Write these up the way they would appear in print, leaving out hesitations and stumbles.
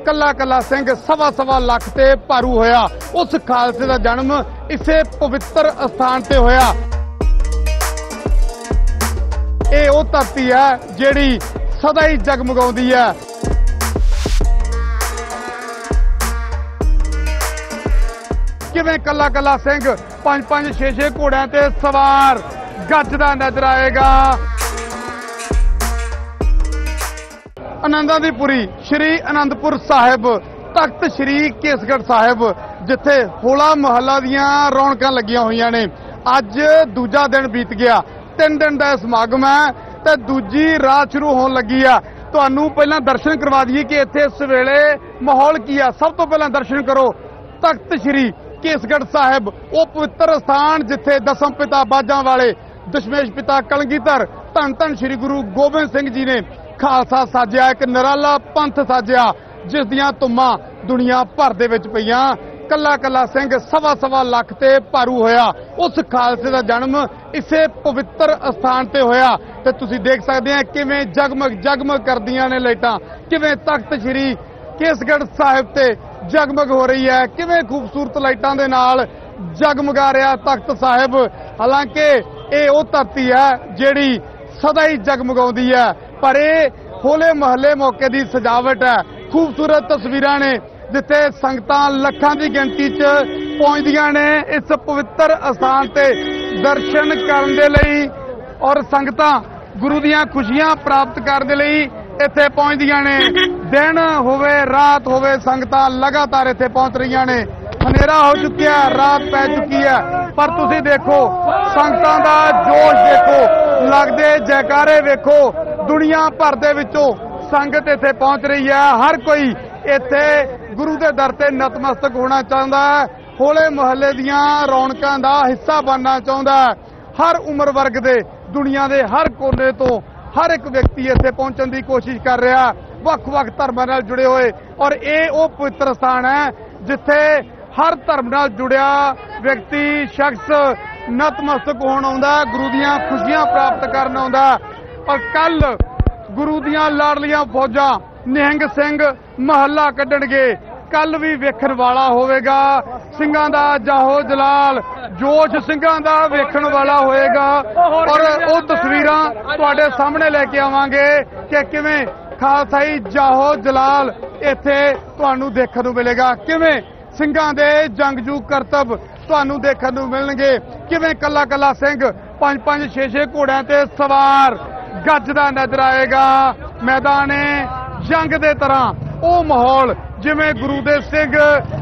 ਕੱਲਾ ਕੱਲਾ ਸਿੰਘ ਸਵਾ ਲੱਖ ਤੇ ਭਾਰੂ ਹੋਇਆ। ਉਸ ਖਾਲਸੇ ਦਾ ਜਨਮ ਇਸੇ ਪਵਿੱਤਰ ਅਸਥਾਨ ਤੇ ਹੋਇਆ। ਇਹ ਉਹ ਧਰਤੀ ਹੈ ਜਿਹੜੀ ਸਦਾ ਹੀ ਜਗਮਗਾਉਂਦੀ ਹੈ। ਕਿਵੇਂ ਕੱਲਾ ਕੱਲਾ ਸਿੰਘ 5-5 6-6 ਘੋੜਿਆਂ ਤੇ ਸਵਾਰ ਗੱਜਦਾ ਨਜ਼ਰ ਆਏਗਾ। ਆਨੰਦਾਂ ਦੀ ਪੁਰੀ ਸ਼੍ਰੀ ਅਨੰਦਪੁਰ ਸਾਹਿਬ, ਤਖਤ ਸ਼੍ਰੀ ਕੇਸਗੜ੍ਹ ਸਾਹਿਬ, ਜਿੱਥੇ ਹੋਲਾ ਮਹੱਲਾ ਦੀਆਂ ਰੌਣਕਾਂ ਲੱਗੀਆਂ ਹੋਈਆਂ ਨੇ। ਅੱਜ ਦੂਜਾ ਦਿਨ ਬੀਤ ਗਿਆ। 3 ਦਿਨ ਦਾ ਸਮਾਗਮ ਹੈ ਤੇ ਦੂਜੀ ਰਾਤ ਸ਼ੁਰੂ ਹੋਣ ਲੱਗੀ ਆ। ਤੁਹਾਨੂੰ ਪਹਿਲਾਂ ਦਰਸ਼ਨ ਕਰਵਾ ਦਈਏ ਕਿ ਇੱਥੇ ਇਸ ਵੇਲੇ ਮਾਹੌਲ ਕੀ ਆ। ਸਭ ਤੋਂ ਪਹਿਲਾਂ ਦਰਸ਼ਨ ਕਰੋ ਤਖਤ ਸ਼੍ਰੀ ਕੇਸਗੜ੍ਹ ਸਾਹਿਬ, ਉਹ ਪਵਿੱਤਰ ਸਥਾਨ ਜਿੱਥੇ ਦਸਮ ਪਿਤਾ ਬਾਜਾਂ ਵਾਲੇ ਦਸ਼ਮੇਸ਼ ਪਿਤਾ ਕਲਗੀਧਰ ਧੰਨ ਧੰਨ ਸ਼੍ਰੀ ਗੁਰੂ ਗੋਬਿੰਦ ਸਿੰਘ ਜੀ ਨੇ ਖਾਲਸਾ ਸਾਜਿਆ, ਇੱਕ ਨਿਰਾਲਾ ਪੰਥ ਸਾਜਿਆ, ਜਿਸ ਦੀਆਂ ਧੁੰਮਾਂ ਦੁਨੀਆ ਭਰ ਦੇ ਵਿੱਚ ਪਈਆਂ। ਕੱਲਾ ਕੱਲਾ ਸਿੰਘ ਸਵਾ ਲੱਖ ਤੇ ਭਾਰੂ ਹੋਇਆ। ਉਸ ਖਾਲਸੇ ਦਾ ਜਨਮ ਇਸੇ ਪਵਿੱਤਰ ਅਸਥਾਨ ਤੇ ਹੋਇਆ। ਤੇ ਤੁਸੀਂ ਦੇਖ ਸਕਦੇ ਆ ਕਿਵੇਂ ਜਗਮਗ ਕਰਦੀਆਂ ਨੇ ਲਾਈਟਾਂ, ਕਿਵੇਂ ਤਖਤ ਸ਼੍ਰੀ ਕੇਸਗੜ੍ਹ ਸਾਹਿਬ ਤੇ ਜਗਮਗ ਹੋ ਰਹੀ ਹੈ, ਕਿਵੇਂ ਖੂਬਸੂਰਤ ਲਾਈਟਾਂ ਦੇ ਨਾਲ ਜਗਮਗਾ ਰਿਹਾ ਤਖਤ ਸਾਹਿਬ। ਹਾਲਾਂਕਿ ਇਹ ਉਹ ਧਰਤੀ ਹੈ ਜਿਹੜੀ ਸਦਾ ਹੀ ਜਗਮਗਾਉਂਦੀ ਹੈ, ਪਰ ਇਹ ਹੋਲੇ ਮਹੱਲੇ ਮੌਕੇ ਦੀ ਸਜਾਵਟ ਹੈ। ਖੂਬਸੂਰਤ ਤਸਵੀਰਾਂ ਨੇ ਜਿੱਥੇ ਸੰਗਤਾਂ ਲੱਖਾਂ ਦੀ ਗਿਣਤੀ 'ਚ ਪਹੁੰਚਦੀਆਂ ਨੇ ਇਸ ਪਵਿੱਤਰ ਅਸਥਾਨ ਤੇ ਦਰਸ਼ਨ ਕਰਨ ਦੇ ਲਈ, ਔਰ ਸੰਗਤਾਂ ਗੁਰੂ ਦੀਆਂ ਖੁਸ਼ੀਆਂ ਪ੍ਰਾਪਤ ਕਰਨ ਦੇ ਲਈ ਇੱਥੇ ਪਹੁੰਚਦੀਆਂ ਨੇ। ਦਿਨ ਹੋਵੇ ਰਾਤ ਹੋਵੇ, ਸੰਗਤਾਂ ਲਗਾਤਾਰ ਇੱਥੇ ਪਹੁੰਚ ਰਹੀਆਂ ਨੇ। ਹਨੇਰਾ ਹੋ ਚੁੱਕਿਆ, ਰਾਤ ਪੈ ਚੁੱਕੀ ਹੈ, ਪਰ ਤੁਸੀਂ ਦੇਖੋ ਸੰਗਤਾਂ ਦਾ ਜੋਸ਼ ਦੇਖੋ, ਲੱਗਦੇ ਜੈਕਾਰੇ ਵੇਖੋ। ਦੁਨੀਆ ਭਰ ਦੇ ਵਿੱਚੋਂ ਸੰਗਤ ਇੱਥੇ ਪਹੁੰਚ ਰਹੀ ਹੈ। ਹਰ ਕੋਈ ਇੱਥੇ ਗੁਰੂ ਦੇ ਦਰ ਤੇ ਨਤਮਸਤਕ ਹੋਣਾ ਚਾਹੁੰਦਾ ਹੈ, ਹੋਲੇ ਮਹੱਲੇ ਦੀਆਂ ਰੌਣਕਾਂ ਦਾ ਹਿੱਸਾ ਬਣਨਾ ਚਾਹੁੰਦਾ ਹੈ। ਹਰ ਉਮਰ ਵਰਗ ਦੇ ਦੁਨੀਆ ਦੇ ਹਰ ਕੋਨੇ ਤੋਂ ਹਰ ਇੱਕ ਵਿਅਕਤੀ ਇੱਥੇ ਪਹੁੰਚਣ ਦੀ ਕੋਸ਼ਿਸ਼ ਕਰ ਰਿਹਾ, ਵੱਖ-ਵੱਖ ਧਰਮਾਂ ਨਾਲ ਜੁੜੇ ਹੋਏ। ਔਰ ਇਹ ਉਹ ਪਵਿੱਤਰ ਸਥਾਨ ਹੈ ਜਿੱਥੇ ਹਰ ਧਰਮ ਨਾਲ ਜੁੜਿਆ ਵਿਅਕਤੀ ਸ਼ਖਸ ਨਤਮਸਤਕ ਹੋਣ ਆਉਂਦਾ, ਗੁਰੂ ਦੀਆਂ ਖੁਸ਼ੀਆਂ ਪ੍ਰਾਪਤ ਕਰਨ ਆਉਂਦਾ। ਔਰ ਕੱਲ ਗੁਰੂ ਦੀਆਂ ਲਾਡਲੀਆਂ ਫੌਜਾਂ ਨਿਹੰਗ ਸਿੰਘ ਮਹੱਲਾ ਕੱਢਣਗੇ। ਕੱਲ ਵੀ ਵੇਖਣ ਵਾਲਾ ਹੋਵੇਗਾ ਸਿੰਘਾਂ ਦਾ ਜਾਹੋ ਜਲਾਲ, ਜੋਸ਼ ਸਿੰਘਾਂ ਦਾ ਵੇਖਣ ਵਾਲਾ ਹੋਏਗਾ। ਔਰ ਉਹ ਤਸਵੀਰਾਂ ਤੁਹਾਡੇ ਸਾਹਮਣੇ ਲੈ ਕੇ ਆਵਾਂਗੇ ਕਿ ਕਿਵੇਂ ਖਾਲਸਾਈ ਜਾਹੋ ਜਲਾਲ ਇੱਥੇ ਤੁਹਾਨੂੰ ਦੇਖਣ ਨੂੰ ਮਿਲੇਗਾ, ਕਿਵੇਂ ਸਿੰਘਾਂ ਦੇ ਜੰਗਜੂ ਕਰਤੱਵ ਤੁਹਾਨੂੰ ਦੇਖਣ ਨੂੰ ਮਿਲਣਗੇ, ਕਿਵੇਂ ਕੱਲਾ ਕੱਲਾ ਸਿੰਘ 5-5 6-6 ਘੋੜਿਆਂ ਤੇ ਸਵਾਰ ਗੱਜਦਾ ਨਜ਼ਰ ਆਏਗਾ। ਮੈਦਾਨੇ ਜੰਗ ਦੇ ਤਰ੍ਹਾਂ ਉਹ ਮਾਹੌਲ ਜਿਵੇਂ ਗੁਰੂ ਦੇ ਸਿੰਘ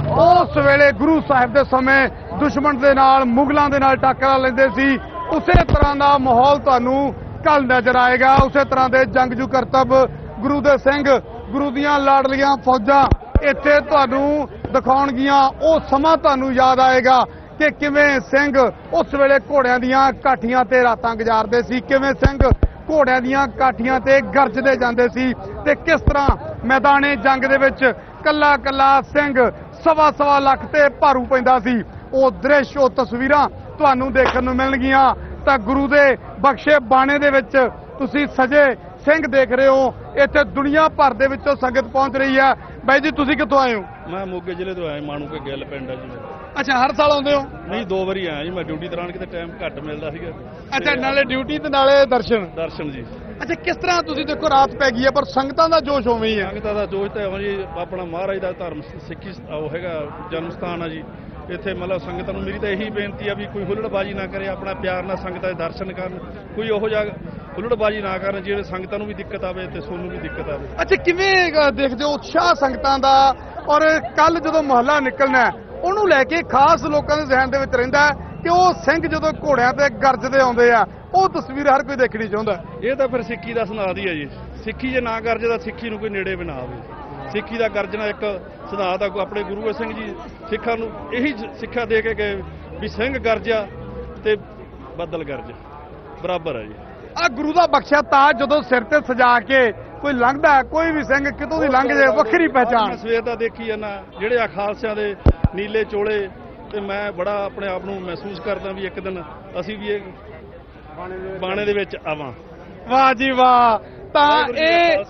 ਉਸ ਵੇਲੇ ਗੁਰੂ ਸਾਹਿਬ ਦੇ ਸਮੇਂ ਦੁਸ਼ਮਣ ਦੇ ਨਾਲ, ਮੁਗਲਾਂ ਦੇ ਨਾਲ ਟੱਕਰਾ ਲੈਂਦੇ ਸੀ, ਉਸੇ ਤਰ੍ਹਾਂ ਦਾ ਮਾਹੌਲ ਤੁਹਾਨੂੰ ਕੱਲ ਨਜ਼ਰ ਆਏਗਾ। ਉਸੇ ਤਰ੍ਹਾਂ ਦੇ ਜੰਗਜੂ ਕਰਤੱਵ ਗੁਰੂ ਦੇ ਸਿੰਘ, ਗੁਰੂ ਦੀਆਂ ਲਾਡਲੀਆਂ ਫੌਜਾਂ ਇੱਥੇ ਤੁਹਾਨੂੰ ਦਿਖਾਉਣਗੀਆਂ। ਉਹ ਸਮਾਂ ਤੁਹਾਨੂੰ ਯਾਦ ਆਏਗਾ ਕਿ ਕਿਵੇਂ ਸਿੰਘ ਉਸ ਵੇਲੇ ਘੋੜਿਆਂ ਦੀਆਂ ਕਾਠੀਆਂ ਤੇ ਰਾਤਾਂ ਗੁਜ਼ਾਰਦੇ ਸੀ, ਕਿਵੇਂ ਸਿੰਘ ਘੋੜਿਆਂ ਦੀਆਂ ਕਾਠੀਆਂ ਤੇ ਗਰਜਦੇ ਜਾਂਦੇ ਸੀ, ਤੇ ਕਿਸ ਤਰ੍ਹਾਂ ਮੈਦਾਨੇ ਜੰਗ ਦੇ ਵਿੱਚ ਕੱਲਾ ਕੱਲਾ ਸਿੰਘ ਸਵਾ ਲੱਖ ਤੇ ਭਾਰੂ ਪੈਂਦਾ ਸੀ। ਉਹ ਦ੍ਰਿਸ਼, ਉਹ ਤਸਵੀਰਾਂ ਤੁਹਾਨੂੰ ਦੇਖਣ ਨੂੰ ਮਿਲਣਗੀਆਂ। ਤਾਂ ਗੁਰੂ ਦੇ ਬਖਸ਼ੇ ਬਾਣੇ ਦੇ ਵਿੱਚ ਤੁਸੀਂ ਸਜੇ ਸਿੰਘ ਦੇਖ ਰਹੇ ਹੋ। ਇੱਥੇ ਦੁਨੀਆ ਭਰ ਦੇ ਵਿੱਚੋਂ ਸੰਗਤ ਪਹੁੰਚ ਰਹੀ ਹੈ। ਬਾਈ ਜੀ, ਤੁਸੀਂ ਕਿੱਥੋਂ ਆਏ ਹੋ? ਮੈਂ ਮੋਗੇ ਜ਼ਿਲ੍ਹੇ ਤੋਂ ਆਇਆ, ਮਾਣੂਕੇ ਗਿੱਲ ਪਿੰਡ ਹੈ ਜੀ। ਅੱਛਾ, ਹਰ ਸਾਲ ਆਉਂਦੇ ਹੋ? ਨਹੀਂ, 2 ਵਾਰੀ ਆਇਆ ਜੀ ਮੈਂ ਡਿਊਟੀ ਦੌਰਾਨ, ਕਿਤੇ ਟਾਈਮ ਘੱਟ ਮਿਲਦਾ ਸੀਗਾ। ਅੱਛਾ, ਨਾਲੇ ਡਿਊਟੀ ਤੇ ਨਾਲੇ ਦਰਸ਼ਨ ਜੀ। ਅੱਛਾ, ਕਿਸ ਤਰ੍ਹਾਂ ਤੁਸੀਂ ਦੇਖੋ ਰਾਤ ਪੈ ਗਈ ਹੈ ਪਰ ਸੰਗਤਾਂ ਦਾ ਜੋਸ਼ ਉਵੇਂ ਹੀ ਹੈ? ਸੰਗਤਾਂ ਦਾ ਜੋਸ਼ ਤਾਂ ਜੀ ਆਪਣਾ ਮਹਾਰਾਜ ਦਾ ਧਰਮ ਸਿੱਖੀ ਉਹ ਹੈਗਾ ਜਨਮ ਸਥਾਨ ਆ ਜੀ। ਇੱਥੇ ਮਤਲਬ ਸੰਗਤਾਂ ਨੂੰ ਮੇਰੀ ਤਾਂ ਇਹੀ ਬੇਨਤੀ ਆ ਵੀ ਕੋਈ ਹੁੱਲੜਬਾਜ਼ੀ ਨਾ ਕਰੇ, ਆਪਣਾ ਪਿਆਰ ਨਾਲ ਸੰਗਤਾਂ ਦੇ ਦਰਸ਼ਨ ਕਰਨ, ਕੋਈ ਉਹੋ ਜਿਹਾ ਹੁੱਲੜਬਾਜ਼ੀ ਨਾ ਕਰਨ ਜਿਹੜੇ ਸੰਗਤਾਂ ਨੂੰ ਵੀ ਦਿੱਕਤ ਆਵੇ ਤੇ ਸਾਨੂੰ ਵੀ ਦਿੱਕਤ ਆਵੇ। ਅੱਛਾ, ਕਿਵੇਂ ਦੇਖਦੇ ਹੋ ਉਤਸ਼ਾਹ ਸੰਗਤਾਂ ਦਾ? ਔਰ ਕੱਲ ਜਦੋਂ ਮਹੱਲਾ ਨਿਕਲਣਾ ਉਹਨੂੰ ਲੈ ਕੇ ਖਾਸ ਲੋਕਾਂ ਦੇ ਜ਼ਿਹਨ ਦੇ ਵਿੱਚ ਰਹਿੰਦਾ ਕਿ ਉਹ ਸਿੰਘ ਜਦੋਂ ਘੋੜਿਆਂ ਤੇ ਗਰਜਦੇ ਆਉਂਦੇ ਆ, ਉਹ ਤਸਵੀਰ ਹਰ ਕੋਈ ਦੇਖਣੀ ਚਾਹੁੰਦਾ। ਇਹ ਤਾਂ ਫਿਰ ਸਿੱਖੀ ਦਾ ਸਿਧਾਂਤ ਹੀ ਹੈ ਜੀ। ਸਿੱਖੀ ਜੇ ਨਾ ਗਰਜੇ ਤਾਂ ਸਿੱਖੀ ਨੂੰ ਕੋਈ ਨੇੜੇ ਵੀ ਨਾ ਆਵੇ। ਸਿੱਖੀ ਦਾ ਗਰਜਣਾ ਇੱਕ ਸਿਧਾਂਤ ਆ। ਆਪਣੇ ਗੁਰੂ ਗੋਬਿੰਦ ਸਿੰਘ ਜੀ ਸਿੱਖਾਂ ਨੂੰ ਇਹੀ ਸਿੱਖਿਆ ਦੇ ਕੇ ਗਏ ਵੀ ਸਿੰਘ ਗਰਜਿਆ ਤੇ ਬੱਦਲ ਗਰਜ ਬਰਾਬਰ ਹੈ ਜੀ। ਆ ਗੁਰੂ ਦਾ ਬਖਸ਼ਿਆ ਤਾਜ ਜਦੋਂ ਸਿਰ ਤੇ ਸਜਾ ਕੇ ਕੋਈ ਲੰਘਦਾ, ਕੋਈ ਵੀ ਸਿੰਘ ਕਿਤੋਂ ਦੀ ਲੰਘ ਜਾਏ, ਵੱਖਰੀ ਪਹਿਚਾਣ। ਸਵੇਰ ਦਾ ਦੇਖੀ ਜਾਂਦਾ ਜਿਹੜੇ ਆ ਖਾਲਸਿਆਂ ਦੇ ਨੀਲੇ ਚੋਲੇ, ਤੇ ਮੈਂ ਬੜਾ ਆਪਣੇ ਆਪ ਨੂੰ ਮਹਿਸੂਸ ਕਰਦਾ ਵੀ ਇੱਕ ਦਿਨ ਅਸੀਂ ਵੀ ਇਹ ਬਾਣੇ ਦੇ ਵਿੱਚ ਆਵਾਂ। ਵਾਹ ਜੀ ਵਾਹ। ਤਾਂ ਇਹ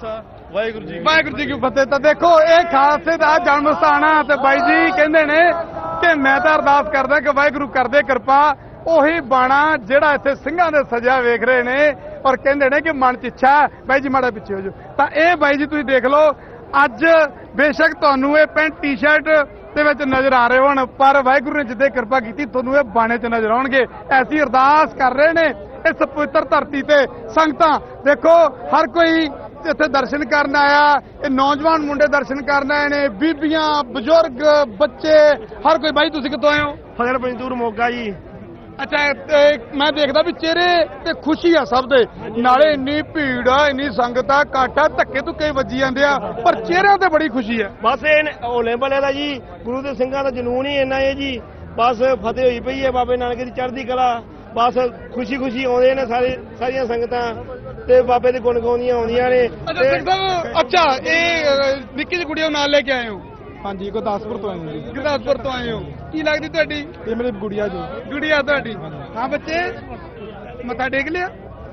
ਵਾਹਿਗੁਰੂ ਜੀ ਵਾਹਿਗੁਰੂ ਜੀ ਕੀ ਫਤਿਹ। ਤਾਂ ਦੇਖੋ ਇਹ ਖਾਲਸੇ ਦਾ ਜਨਮ ਸਥਾਨ ਆ ਤੇ ਬਾਈ ਜੀ ਕਹਿੰਦੇ ਨੇ ਕਿ ਮੈਂ ਤਾਂ ਅਰਦਾਸ ਕਰਦਾ ਕਿ ਵਾਹਿਗੁਰੂ ਕਰਦੇ ਕਿਰਪਾ ਉਹੀ ਬਾਣਾ ਜਿਹੜਾ ਇੱਥੇ ਸਿੰਘਾਂ ਦੇ ਸਜਿਆ ਵੇਖ ਰਹੇ ਨੇ ਔਰ ਕਹਿੰਦੇ ਨੇ ਕਿ ਮਨ ਚ ਇੱਛਾ। ਬਾਈ ਜੀ ਮਾੜਾ ਪਿੱਛੇ ਹੋ ਜਾਓ। ਤਾਂ ਇਹ ਬਾਈ ਜੀ ਤੁਸੀਂ ਦੇਖ ਲਓ ਅੱਜ ਬੇਸ਼ੱਕ ਤੁਹਾਨੂੰ ਇਹ ਪੈਂਟ ਟੀ-ਸ਼ਰਟ ਦੇ ਵਿੱਚ ਨਜ਼ਰ ਆ ਰਹੇ ਹੋਣ ਪਰ ਵਾਹਿਗੁਰੂ ਨੇ ਜਿੱਦੇ ਕਿਰਪਾ ਕੀਤੀ ਤੁਹਾਨੂੰ ਇਹ ਬਾਣੇ 'ਚ ਨਜ਼ਰ ਆਉਣਗੇ। ਐਸੀ ਅਰਦਾਸ ਕਰ ਰਹੇ ਨੇ ਇਸ ਪਵਿੱਤਰ ਧਰਤੀ ਤੇ ਸੰਗਤਾਂ। ਦੇਖੋ ਹਰ ਕੋਈ ਇੱਥੇ ਦਰਸ਼ਨ ਕਰਨ ਆਇਆ, ਇਹ ਨੌਜਵਾਨ ਮੁੰਡੇ ਦਰਸ਼ਨ ਕਰਨ ਆਏ ਨੇ, ਬੀਬੀਆਂ, ਬਜ਼ੁਰਗ, ਬੱਚੇ, ਹਰ ਕੋਈ। ਬਾਈ ਤੁਸੀਂ ਕਿੱਥੋਂ ਆਏ ਹੋ? ਫਤਿਹਗੜ੍ਹ ਪੰਜਤੂਰ ਮੋਗਾ ਜੀ। ਅੱਛਾ ਮੈਂ ਦੇਖਦਾ ਵੀ ਚਿਹਰੇ ਤੇ ਖੁਸ਼ੀ ਆ ਸਭ ਦੇ, ਨਾਲੇ ਇੰਨੀ ਭੀੜ ਆ, ਇੰਨੀ ਸੰਗਤ ਆ, ਇਕੱਠ ਆ, ਧੱਕੇ ਧੁੱਕੇ ਵੱਜੀ ਜਾਂਦੇ ਆ ਪਰ ਚਿਹਰਿਆਂ ਤੇ ਬੜੀ ਖੁਸ਼ੀ ਆ। ਬਸ ਇਹ ਹੋਲੇ ਮਹੱਲੇ ਦਾ ਜੀ ਗੁਰੂ ਦੇ ਸਿੰਘਾਂ ਦਾ ਜਨੂਨ ਹੀ ਇੰਨਾ ਹੈ ਜੀ। ਬਸ ਫਤਿਹ ਹੋਈ ਪਈ ਹੈ ਬਾਬੇ ਨਾਨਕ ਦੀ ਚੜ੍ਹਦੀ ਕਲਾ। ਬਸ ਖੁਸ਼ੀ ਖੁਸ਼ੀ ਆਉਂਦੇ ਨੇ ਸਾਰੀਆਂ ਸੰਗਤਾਂ ਤੇ ਬਾਬੇ ਦੇ ਗੁਣ ਗਾਉਂਦੀਆਂ ਆਉਂਦੀਆਂ ਨੇ। ਅੱਛਾ ਸਿੰਘ ਸਾਹਿਬ, ਅੱਛਾ ਇਹ ਨਿੱਕੀ ਜਿਹੀ ਗੁੜੀਆ ਨਾਲ ਲੈ ਕੇ ਆਏ ਹੋ? ਹਾਂਜੀ ਗੁਰਦਾਸਪੁਰ ਤੋਂ ਆਏ ਹਾਂ ਜੀ। ਗੁਰਦਾਸਪੁਰ ਤੋਂ ਆਏ ਹੋ, ਕੀ ਲੱਗਦੀ ਤੁਹਾਡੀ? ਇਹ ਮੇਰੀ ਗੁੜੀਆ ਜੀ। ਗੁੜੀਆ ਤੁਹਾਡੀ? ਹਾਂ ਬੱਚੇ ਮੱਥਾ ਟੇਕ ਲਿਆ?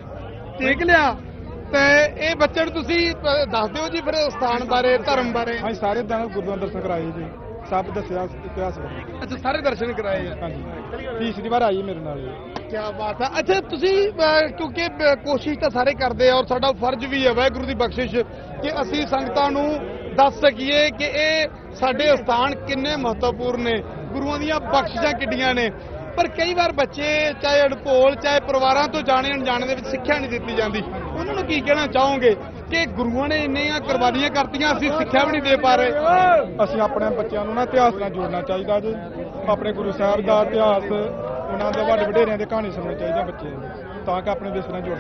ਟੇਕ ਲਿਆ। ਤੇ ਇਹ ਬੱਚੇ ਨੂੰ ਤੁਸੀਂ ਦੱਸ ਦਿਓ ਜੀ ਫਿਰ ਸਥਾਨ ਬਾਰੇ, ਧਰਮ ਬਾਰੇ। ਹਾਂਜੀ ਸਾਰੇ ਦਿਨ ਗੁਰਦੁਆਰਾ ਦਰਸ਼ਨ ਕਰਾਏ ਜੀ, ਸਭ ਦੱਸਿਆ ਇਤਿਹਾਸ ਬਾਰੇ। ਅੱਛਾ ਸਾਰੇ ਦਰਸ਼ਨ ਕਰਾਏ ਆ? ਹਾਂਜੀ ਤੀਸਰੀ ਵਾਰ ਆਈ ਮੇਰੇ ਨਾਲ ਜੀ। ਕੀ ਬਾਤ ਹੈ। ਅੱਛਾ ਤੁਸੀਂ ਕਿਉਂਕਿ ਕੋਸ਼ਿਸ਼ ਤਾਂ ਸਾਰੇ ਕਰਦੇ ਆ ਔਰ ਸਾਡਾ ਫਰਜ਼ ਵੀ ਹੈ ਵਾਹਿਗੁਰੂ ਦੀ ਬਖਸ਼ਿਸ਼ ਕਿ ਅਸੀਂ ਸੰਗਤਾਂ ਨੂੰ ਦੱਸ ਸਕੀਏ ਕਿ ਇਹ ਸਾਡੇ ਸਥਾਨ ਕਿੰਨੇ ਮਹੱਤਵਪੂਰਨ ਨੇ, ਗੁਰੂਆਂ ਦੀਆਂ ਬਖਸ਼ਿਸ਼ਾਂ ਕਿੱਡੀਆਂ ਨੇ। ਪਰ ਕਈ ਵਾਰ ਬੱਚੇ ਚਾਹੇ ਅਣਭੋਲ ਚਾਹੇ ਪਰਿਵਾਰਾਂ ਤੋਂ ਜਾਣੇ ਅਣਜਾਣੇ ਦੇ ਵਿੱਚ ਸਿੱਖਿਆ ਨਹੀਂ ਦਿੱਤੀ ਜਾਂਦੀ, ਉਹਨਾਂ ਨੂੰ ਕੀ ਕਹਿਣਾ ਚਾਹੋਗੇ ਕਿ ਗੁਰੂਆਂ ਨੇ ਇੰਨੀਆਂ ਕੁਰਬਾਨੀਆਂ ਕਰਤੀਆਂ ਅਸੀਂ ਸਿੱਖਿਆ ਵੀ ਨਹੀਂ ਦੇ ਪਾ ਰਹੇ? ਅਸੀਂ ਆਪਣੇ ਬੱਚਿਆਂ ਨੂੰ ਨਾ ਇਤਿਹਾਸ ਨਾਲ ਜੋੜਨਾ ਚਾਹੀਦਾ ਜੀ। ਆਪਣੇ ਗੁਰੂ ਸਾਹਿਬ ਦਾ ਇਤਿਹਾਸ, ਉਹਨਾਂ ਦੇ ਵੱਡੇ ਵਡੇਰਿਆਂ ਦੀ ਕਹਾਣੀ ਸੁਣਨੀ ਚਾਹੀਦੀ ਬੱਚੇ ਨੂੰ, ਤਾਂ ਕਿ ਆਪਣੇ ਦੇਸ਼ ਨਾਲ ਜੁੜ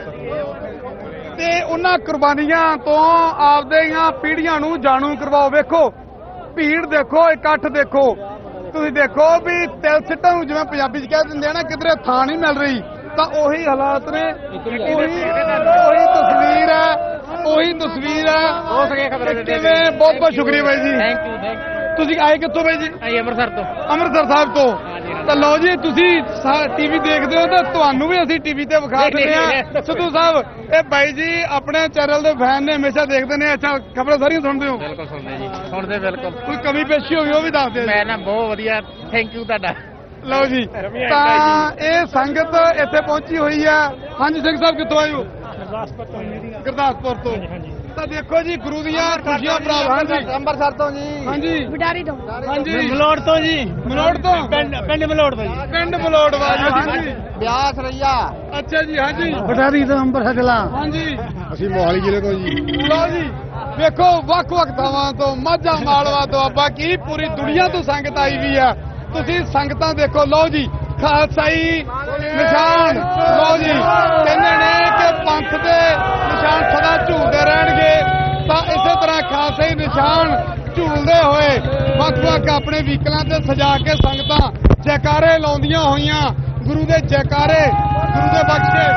ਸਕਣ ਤੇ ਉਹਨਾਂ ਕੁਰਬਾਨੀਆਂ ਤੋਂ ਆਪਦੀਆਂ ਪੀੜ੍ਹੀਆਂ ਨੂੰ ਜਾਣੂ ਕਰਵਾਓ। ਵੇਖੋ ਭੀੜ ਦੇਖੋ, ਇਕੱਠ ਦੇਖੋ, ਤੁਸੀਂ ਦੇਖੋ ਵੀ ਤਿਲ ਸਿੱਟਾਂ ਨੂੰ ਜਿਵੇਂ ਪੰਜਾਬੀ 'ਚ ਕਹਿ ਦਿੰਦੇ ਆ ਨਾ ਕਿਧਰੇ ਥਾਂ ਨਹੀਂ ਮਿਲ ਰਹੀ, ਤਾਂ ਉਹੀ ਹਾਲਾਤ ਨੇ, ਉਹੀ ਤਸਵੀਰ ਹੈ, ਉਹੀ ਤਸਵੀਰ ਹੈ। ਕਿਵੇਂ? ਬਹੁਤ ਬਹੁਤ ਸ਼ੁਕਰੀਆ ਬਾਈ ਜੀ। Thank you. ਤੁਸੀਂ ਆਏ ਕਿੱਥੋਂ ਬਾਈ ਜੀ? ਆਈ ਅੰਮ੍ਰਿਤਸਰ ਤੋਂ। ਅੰਮ੍ਰਿਤਸਰ ਸਾਹਿਬ ਤੋਂ। ਤਾਂ ਲਓ ਜੀ ਤੁਸੀਂ ਟੀਵੀ ਦੇਖਦੇ ਹੋ ਤਾਂ ਤੁਹਾਨੂੰ ਵੀ ਅਸੀਂ ਟੀਵੀ ਤੇ ਵਿਖਾ ਦਿੰਦੇ ਆ। ਸਿੱਧੂ ਸਾਹਿਬ ਇਹ ਬਾਈ ਜੀ ਆਪਣੇ ਚੈਨਲ ਦੇ ਫੈਨ ਨੇ, ਹਮੇਸ਼ਾ ਦੇਖਦੇ ਨੇ। ਅੱਛਾ ਖਬਰਾਂ ਸਾਰੀਆਂ ਸੁਣਦੇ ਹੋ? ਬਿਲਕੁਲ ਸੁਣਦੇ ਜੀ, ਸੁਣਦੇ ਬਿਲਕੁਲ। ਕੋਈ ਕਮੀ ਪੇਸ਼ੀ ਹੋਵੇ ਉਹ ਵੀ ਦੱਸ ਦਿਓ। ਮੈਂ ਨਾ ਬਹੁਤ ਵਧੀਆ, ਥੈਂਕ ਯੂ ਤੁਹਾਡਾ। ਲਓ ਜੀ ਤਾਂ ਇਹ ਸੰਗਤ ਇੱਥੇ ਪਹੁੰਚੀ ਹੋਈ ਹੈ। ਹਾਂਜੀ ਸਿੰਘ ਸਾਹਿਬ ਕਿੱਥੋਂ ਆਏ ਹੋ? ਗੁਰਦਾਸਪੁਰ ਤੋਂ। ਤਾਂ ਦੇਖੋ ਜੀ ਗੁਰੂ ਦੀਆਂ ਖੁਸ਼ੀਆਂ ਪ੍ਰਾਪਤ। ਹਾਂਜੀ ਅੰਮ੍ਰਿਤਸਰ ਤੋਂ ਜੀ। ਹਾਂਜੀ ਬਡਾਰੀ ਤੋਂ। ਹਾਂਜੀ ਮਲੋੜ ਤੋਂ ਜੀ। ਮਲੋੜ ਤੋਂ? ਪਿੰਡ ਮਲੋੜ ਤੋਂ ਜੀ। ਪਿੰਡ ਮਲੋੜਵਾ ਜੀ। ਹਾਂਜੀ ਬਿਆਸ ਰਈਆ। ਅੱਛਾ ਜੀ। ਹਾਂਜੀ ਬਡਾਰੀ ਤੋਂ ਅੰਮ੍ਰਿਤਸਰ ਜ਼ਿਲ੍ਹਾ। ਹਾਂਜੀ ਅਸੀਂ ਮੋਹਾਲੀ ਜ਼ਿਲ੍ਹੇ ਤੋਂ ਜੀ। ਲਓ ਜੀ ਵੇਖੋ ਵੱਖ-ਵੱਖ ਥਾਵਾਂ ਤੋਂ, ਮਾਝਾ ਮਾਲਵਾ ਤੋਂ, ਬਾਕੀ ਪੂਰੀ ਦੁਨੀਆ ਤੋਂ ਸੰਗਤ ਆਈ ਵੀ ਆ। ਤੁਸੀਂ ਸੰਗਤਾਂ ਦੇਖੋ। ਲਓ ਜੀ ਖਾਲਸਾਈ ਨਿਸ਼ਾਨ। ਲਓ ਜੀ ਕਹਿੰਦੇ ਨੇ ਕਿ ਪੰਥ ਦੇ ਨਿਸ਼ਾਨ ਸਦਾ ਝੂਲਦੇ ਰਹਿਣਗੇ, ਤਾਂ ਇਸੇ ਤਰ੍ਹਾਂ ਖਾਲਸਾਈ ਨਿਸ਼ਾਨ ਝੂਲਦੇ ਹੋਏ ਵੱਖ-ਵੱਖ ਆਪਣੇ ਵਹੀਕਲਾਂ ਤੇ ਸਜਾ ਕੇ ਸੰਗਤਾਂ ਜੈਕਾਰੇ ਲਾਉਂਦੀਆਂ ਹੋਈਆਂ। ਗੁਰੂ ਦੇ ਜੈਕਾਰੇ, ਗੁਰੂ ਦੇ ਬਖਸ਼ੇ।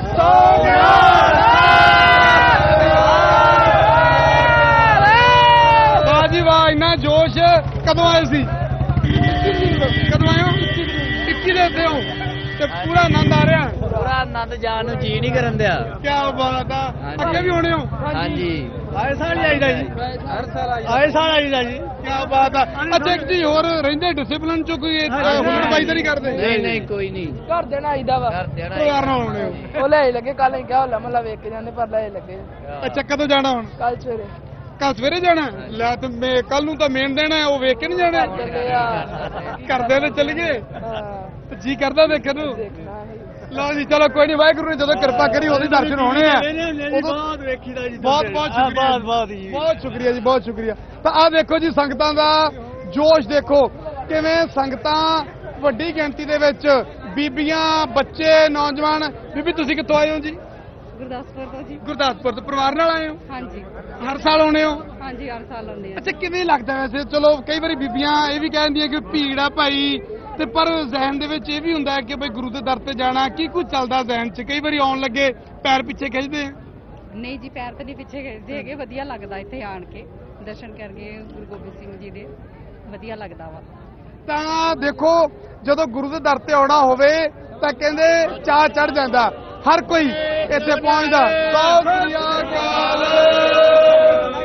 ਵਾਹ ਜੀ ਵਾਹ, ਇੰਨਾ ਜੋਸ਼। ਕਦੋਂ ਆਏ ਸੀ? ਕਦੋਂ ਆਏ ਹੋ? 21 ਦੇ ਉੱਤੇ ਹੋ ਤੇ ਪੂਰਾ ਆਨੰਦ ਆ ਰਿਹਾ? ਪੂਰਾ ਆਨੰਦ ਜਾਣ ਨੂੰ ਜੀ ਨਹੀਂ ਕਰਨ ਦਿਆ। ਕੀ ਬਾਤ ਆ। ਅੱਗੇ ਵੀ ਹੋਣੇ ਹੋ? ਹਾਂਜੀ ਆਏ ਸਾਲ ਆਈਦਾ ਜੀ। ਹਰ ਸਾਲ ਆਏ ਸਾਲ ਆਈਦਾ ਜੀ। ਕੀ ਬਾਤ ਆ। ਅੱਛਾ ਇੱਕ ਜੀ ਹੋਰ ਰਹਿੰਦੇ ਡਿਸਪਲਿਨ ਚ ਕੋਈ ਹੁਲੜਬਾਜ਼ੀ ਤਾਂ ਨਹੀਂ ਕਰਦੇ? ਨਹੀਂ ਨਹੀਂ ਕੋਈ ਨਹੀਂ, ਘਰ ਦੇਣਾ ਆਈਦਾ ਵਾ। ਕਰ ਦੇਣਾ। ਪਰਿਵਾਰ ਨਾਲ ਆਉਣੇ ਹੋ? ਉਹ ਲੈ ਲੱਗੇ ਕੱਲ ਹੀ ਕਿਹਾ ਹੋਲਾ ਮਹੱਲਾ ਵੇਖ ਕੇ ਜਾਂਦੇ ਪਰ ਲੈ ਲੱਗੇ ਅੱਛਾ ਕਦੋਂ ਜਾਣਾ ਹੁਣ? ਕੱਲ ਸਵੇਰੇ। ਕੱਲ ਸਵੇਰੇ ਜਾਣਾ? ਲੈ ਤੇ ਕੱਲ ਨੂੰ ਤਾਂ ਮੇਨ ਦੇਣਾ ਹੈ, ਉਹ ਵੇਖ ਕੇ ਨਹੀਂ ਜਾਣਾ? ਚੱਲੇ ਆ। ਕਰਦੇ ਨੇ ਚੱਲ ਗਏ ਹਾਂ ਤੇ ਜੀ ਕਰਦਾ ਦੇਖਣ ਨੂੰ। ਦੇਖਣਾ ਹੈ। ਲਓ ਜੀ ਚਲੋ ਕੋਈ ਨਹੀਂ, ਵਾਹਿਗੁਰੂ ਨੇ ਜਦੋਂ ਕਿਰਪਾ ਕਰੀ ਉਹਦੇ ਦਰਸ਼ਨ ਹੋਣੇ ਆ। ਬਹੁਤ ਵੇਖੀਦਾ ਜੀ। ਬਹੁਤ ਬਹੁਤ ਸ਼ੁਕਰੀਆ। ਬਹੁਤ ਜੀ। ਬਹੁਤ ਸ਼ੁਕਰੀਆ ਜੀ, ਬਹੁਤ ਸ਼ੁਕਰੀਆ। ਤਾਂ ਆਹ ਦੇਖੋ ਜੀ ਸੰਗਤਾਂ ਦਾ ਜੋਸ਼ ਦੇਖੋ, ਕਿਵੇਂ ਸੰਗਤਾਂ ਵੱਡੀ ਗਿਣਤੀ ਦੇ ਵਿੱਚ, ਬੀਬੀਆਂ, ਬੱਚੇ, ਨੌਜਵਾਨ। ਬੀਬੀ ਤੁਸੀਂ ਕਿੱਥੋਂ ਆਏ ਹੋ ਜੀ? ਗੁਰਦਾਸਪੁਰ ਤੋਂ ਜੀ। ਗੁਰਦਾਸਪੁਰ ਤੋਂ। ਪਰਿਵਾਰ ਨਾਲ ਆਏ ਹੋ? ਹਾਂਜੀ ਹਰ ਸਾਲ ਆਉਣੇ ਹੋ? ਹਾਂਜੀ, ਹਰ ਸਾਲ ਆਉਂਦੇ ਆ। ਅੱਛਾ ਕਿਵੇਂ ਲੱਗਦਾ ਵੈਸੇ? ਚਲੋ ਕਈ ਵਾਰੀ ਬੀਬੀਆਂ ਇਹ ਵੀ ਕਹਿੰਦੀਆਂ ਕਿ ਭੀੜ ਆ ਭਾਈ, ਤੇ ਪਰ ਜ਼ਹਿਨ ਦੇ ਵਿੱਚ ਇਹ ਵੀ ਹੁੰਦਾ ਹੈ ਕਿ ਬਈ ਗੁਰੂ ਦੇ ਦਰ ਤੇ ਜਾਣਾ। ਕੀ ਕੁਝ ਚੱਲਦਾ ਜ਼ਹਿਨ 'ਚ? ਕਈ ਵਾਰੀ ਆਉਣ ਲੱਗੇ ਪੈਰ ਪਿੱਛੇ ਖਿੱਚਦੇ ਆ? ਨਹੀਂ ਜੀ, ਪੈਰ ਤਾਂ ਨਹੀਂ ਪਿੱਛੇ ਖਿੱਚਦੇ ਹੈਗੇ। ਵਧੀਆ ਲੱਗਦਾ ਇੱਥੇ ਆਣ ਕੇ ਦਰਸ਼ਨ ਕਰਕੇ ਗੁਰੂ ਗੋਬਿੰਦ ਸਿੰਘ ਜੀ ਦੇ, ਵਧੀਆ ਲੱਗਦਾ ਵਾ। ਤਾਂ ਦੇਖੋ ਜਦੋਂ ਗੁਰੂ ਦੇ ਦਰ ਤੇ ਆਉਣਾ ਹੋਵੇ ਤਾਂ ਕਹਿੰਦੇ ਚਾਅ ਚੜ ਜਾਂਦਾ, ਹਰ ਕੋਈ ਇੱਥੇ ਪਹੁੰਚਦਾ। ਸਤਿ ਸ੍ਰੀ ਅਕਾਲ।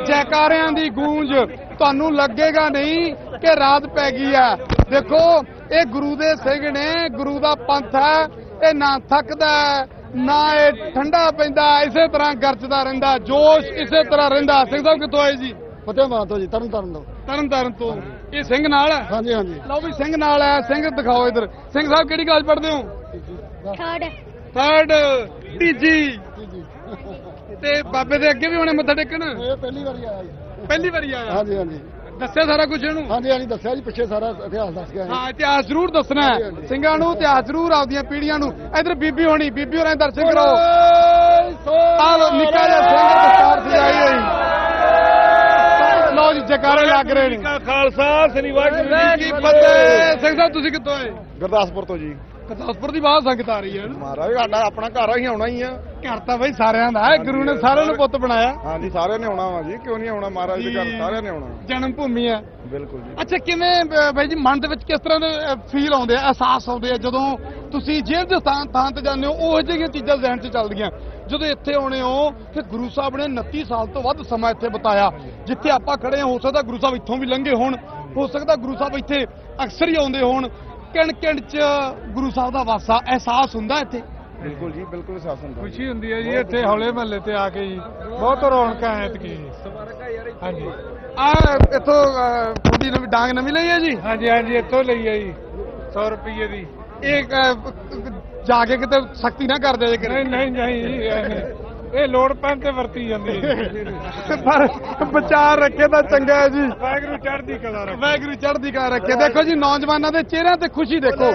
ਜੈਕਾਰਿਆਂ ਦੀ ਗੂੰਜ ਤੁਹਾਨੂੰ ਲੱਗੇਗਾ ਨਹੀਂ ਕਿ ਰਾਤ ਪੈ ਗਈ ਹੈ। ਦੇਖੋ ਇਹ ਗੁਰੂ ਦੇ ਸਿੰਘ ਨੇ, ਗੁਰੂ ਦਾ ਪੰਥ ਹੈ, ਇਹ ਨਾ ਥੱਕਦਾ ਨਾ ਇਹ ਠੰਡਾ ਪੈਂਦਾ, ਇਸੇ ਤਰ੍ਹਾਂ ਗਰਜਦਾ ਰਹਿੰਦਾ, ਜੋਸ਼ ਇਸੇ ਤਰ੍ਹਾਂ ਰਹਿੰਦਾ। ਸਿੰਘ ਸਾਹਿਬ ਕਿੱਥੋਂ ਆਏ ਜੀ? ਫਤਿਹਮਾਨ ਤੋਂ ਜੀ, ਤਰਨਤਾਰਨ ਤੋਂ। ਤਰਨਤਾਰਨ ਤੋਂ। ਇਹ ਸਿੰਘ ਨਾਲ ਹੈ? ਹਾਂਜੀ ਹਾਂਜੀ। ਲਓ ਵੀ ਸਿੰਘ ਨਾਲ ਹੈ। ਸਿੰਘ ਦਿਖਾਓ ਇੱਧਰ। ਸਿੰਘ ਸਾਹਿਬ ਕਿਹੜੀ ਕਲਾਸ ਪੜ੍ਹਦੇ ਹੋ? ਥਰਡ ਤੀਜੀ। ਤੇ ਬਾਬੇ ਦੇ ਅੱਗੇ ਵੀ ਹੁਣੇ ਮੱਥਾ ਟੇਕਣ? ਇਹ ਪਹਿਲੀ ਵਾਰੀ ਆਇਆ ਜੀ। ਪਹਿਲੀ ਵਾਰੀ ਆਇਆ? ਹਾਂਜੀ ਹਾਂਜੀ। ਦੱਸਿਆ ਸਾਰਾ ਕੁਝ ਇਹਨੂੰ? ਹਾਂਜੀ ਹਾਂਜੀ ਦੱਸਿਆ ਜੀ, ਪਿੱਛੇ ਸਾਰਾ ਇਤਿਹਾਸ ਦੱਸ ਗਿਆ। ਹਾਂ ਇਤਿਹਾਸ ਜ਼ਰੂਰ ਦੱਸਣਾ ਹੈ ਸਿੰਘਾਂ ਨੂੰ, ਇਤਿਹਾਸ ਜ਼ਰੂਰ ਆਪਦੀਆਂ ਪੀੜ੍ਹੀਆਂ ਨੂੰ। ਇੱਧਰ ਬੀਬੀ ਹੋਣੀ, ਬੀਬੀ ਹੋਰਾਂ ਦੇ ਦਰਸ਼ਨ ਕਰੋ। ਆਹ ਲਓ ਨਿੱਕਾ ਜਿਹਾ ਸਿੰਘ ਦਸਤਾਰ ਸਜਾਈ ਹੋਈ। ਲਓ ਜੀ ਜੈਕਾਰੇ ਲੱਗ ਰਹੇ ਨੇ। ਖਾਲਸਾ ਸ੍ਰੀ ਵਾਹਿਗੁਰੂ ਜੀ ਕੀ ਫਤਿਹ। ਸਿੰਘ ਸਾਹਿਬ ਤੁਸੀਂ ਕਿੱਥੋਂ ਆਏ? ਗੁਰਦਾਸਪੁਰ ਤੋਂ ਜੀ। ਗੁਰਦਾਸਪੁਰ ਦੀ ਬਾਹਰ ਸੰਗਤ ਆ ਰਹੀ ਹੈ। ਮਹਾਰਾਜ ਸਾਡਾ ਆਪਣਾ ਘਰ ਹੀ ਆਉਣਾ ਹੀ ਆ। ਘਰ ਤਾਂ ਬਈ ਸਾਰਿਆਂ ਦਾ ਹੈ, ਗੁਰੂ ਨੇ ਸਾਰਿਆਂ ਨੂੰ ਪੁੱਤ ਬਣਾਇਆ। ਹਾਂਜੀ ਸਾਰਿਆਂ ਨੇ ਆਉਣਾ ਵਾ ਜੀ, ਕਿਉਂ ਨਹੀਂ ਆਉਣਾ? ਮਹਾਰਾਜ ਦੇ ਘਰ ਸਾਰਿਆਂ ਨੇ ਆਉਣਾ। ਜਨਮ ਭੂਮੀ ਹੈ। ਬਿਲਕੁਲ ਜੀ। ਅੱਛਾ ਕਿਵੇਂ ਬਾਈ ਜੀ ਮਨ ਦੇ ਵਿੱਚ ਕਿਸ ਤਰ੍ਹਾਂ ਦੇ ਫੀਲ ਆਉਂਦੇ ਆ, ਅਹਿਸਾਸ ਆਉਂਦੇ ਆ ਜਦੋਂ ਤੁਸੀਂ ਜੇਲ੍ਹ ਦੇ ਥਾਂ ਤੇ ਜਾਂਦੇ ਹੋ? ਉਹੋ ਜਿਹੀਆਂ ਚੀਜ਼ਾਂ ਜ਼ਿਹਨ 'ਚ ਚੱਲਦੀਆਂ ਜਦੋਂ ਇੱਥੇ ਆਉਣੇ ਹੋ ਕਿ ਗੁਰੂ ਸਾਹਿਬ ਨੇ 29 ਸਾਲ ਤੋਂ ਵੱਧ ਸਮਾਂ ਇੱਥੇ ਬਿਤਾਇਆ। ਜਿੱਥੇ ਆਪਾਂ ਖੜੇ ਹਾਂ ਹੋ ਸਕਦਾ ਗੁਰੂ ਸਾਹਿਬ ਇੱਥੋਂ ਵੀ ਲੰਘੇ ਹੋਣ, ਹੋ ਸਕਦਾ ਗੁਰੂ ਸਾਹਿਬ ਇੱਥੇ ਅਕਸਰ ਹੀ ਆਉਂਦੇ ਹੋਣ। ਕਿਣ ਕਿਣ 'ਚ ਗੁਰੂ ਸਾਹਿਬ ਦਾ ਵਾਸਾ ਅਹਿਸਾਸ ਹੁੰਦਾ ਇੱਥੇ? ਬਿਲਕੁਲ ਜੀ, ਬਿਲਕੁਲ ਸਾਥ ਹੁੰਦਾ। ਖੁਸ਼ੀ ਹੁੰਦੀ ਹੈ ਜੀ ਇੱਥੇ ਹੌਲੇ ਮਹੱਲੇ ਤੇ ਆ ਕੇ ਜੀ, ਬਹੁਤ ਰੌਣਕਾਂ ਐਤਕੀ। ਹਾਂਜੀ ਇੱਥੋਂ ਕੁੜੀ ਨਵੀਂ ਡਾਂਗ ਨਵੀਂ ਲਈ ਹੈ ਜੀ? ਹਾਂਜੀ ਹਾਂਜੀ, ਇੱਥੋਂ ਲਈ ਹੈ ਜੀ 100 ਰੁਪਏ ਦੀ। ਇਹ ਜਾ ਕੇ ਕਿਤੇ ਸਖਤੀ ਨਾ ਕਰਦੇ ਜੇ ਨਹੀਂ ਨਹੀਂ ਨਹੀਂ ਜੀ, ਇਹ ਲੋੜ ਪੈਣ ਤੇ ਵਰਤੀ ਜਾਂਦੀ ਹੈ। ਪਰ ਵਿਚਾਰ ਰੱਖੇ ਤਾਂ ਚੰਗਾ ਹੈ ਜੀ। ਵਾਹਿਗੁਰੂ ਚੜ੍ਹਦੀ ਕਲਾ ਰੱਖੇ। ਵਾਹਿਗੁਰੂ ਚੜ੍ਹਦੀ ਕਲਾ ਰੱਖੇ। ਦੇਖੋ ਜੀ ਨੌਜਵਾਨਾਂ ਦੇ ਚਿਹਰਿਆਂ ਤੇ ਖੁਸ਼ੀ ਦੇਖੋ।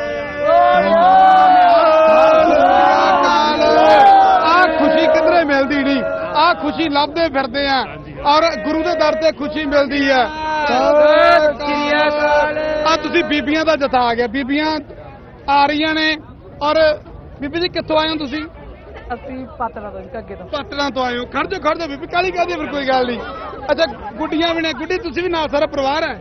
ਆਹ ਖੁਸ਼ੀ ਕਿਧਰੇ ਮਿਲਦੀ ਨਹੀਂ, ਆਹ ਖੁਸ਼ੀ ਲੱਭਦੇ ਫਿਰਦੇ ਆ ਔਰ ਗੁਰੂ ਦੇ ਦਰ ਤੇ ਖੁਸ਼ੀ ਮਿਲਦੀ ਹੈ। ਆ ਤੁਸੀਂ ਬੀਬੀਆਂ ਦਾ ਜਥਾ ਆ ਗਿਆ, ਬੀਬੀਆਂ ਆ ਰਹੀਆਂ ਨੇ। ਔਰ ਬੀਬੀ ਜੀ ਕਿੱਥੋਂ ਆਏ ਹੋ ਤੁਸੀਂ? ਅਸੀਂ ਪਾਤੜਾ ਤੋਂ ਅੱਗੇ ਤੋਂ। ਪਾਤੜਾਂ ਤੋਂ ਆਏ ਹੋ। ਖੜ ਜਾਓ ਬੀਬੀ, ਕਾਹਲੀ ਕਾਹਦੀ ਫਿਰ ਕੋਈ ਗੱਲ ਨਹੀਂ। ਅੱਛਾ ਗੁੱਡੀਆਂ ਵੀ ਨੇ? ਗੁੱਡੀ ਤੁਸੀਂ ਵੀ ਨਾਲ ਸਾਰਾ ਪਰਿਵਾਰ ਹੈ?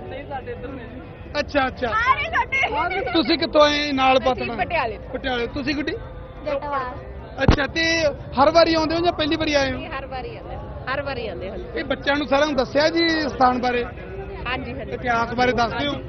ਅੱਛਾ ਅੱਛਾ। ਤੁਸੀਂ ਕਿੱਥੋਂ ਆਏ? ਨਾਲ ਪਾਤੜਾਂ? ਪਟਿਆਲੇ। ਤੁਸੀਂ ਗੁੱਡੀ? ਅੱਛਾ। ਤੇ ਹਰ ਵਾਰੀ ਆਉਂਦੇ ਹੋ ਜਾਂ ਪਹਿਲੀ ਵਾਰੀ ਆਏ ਹੋ? ਹਰ ਵਾਰੀ ਆਉਂਦੇ ਹਨ। ਇਹ ਬੱਚਿਆਂ ਨੂੰ ਸਾਰਿਆਂ ਨੂੰ ਦੱਸਿਆ ਜੀ ਸਥਾਨ ਬਾਰੇ? ਹਾਂਜੀ ਇਤਿਹਾਸ ਬਾਰੇ ਦੱਸਦੇ ਹੋ